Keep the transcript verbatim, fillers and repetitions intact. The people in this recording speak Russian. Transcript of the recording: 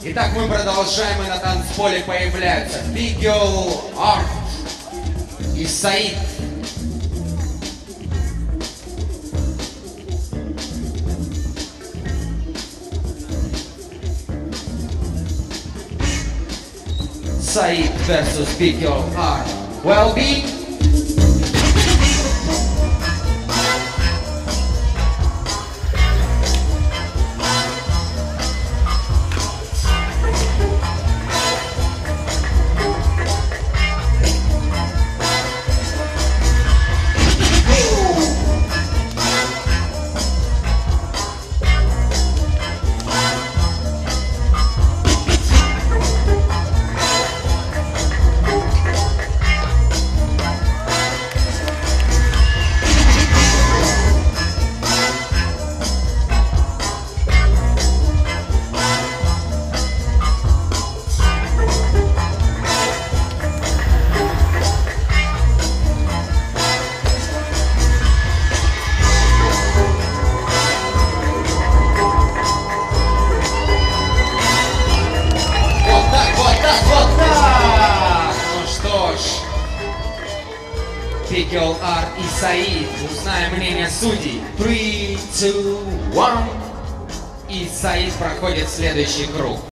Итак, мы продолжаем, и на танцполе появляются Big Girl Art и Саид. Саид versus Big Girl Art. Well, Big. Big Girl Art и Саид. Узнаем мнение судей. три, два, один. И Саид проходит следующий круг.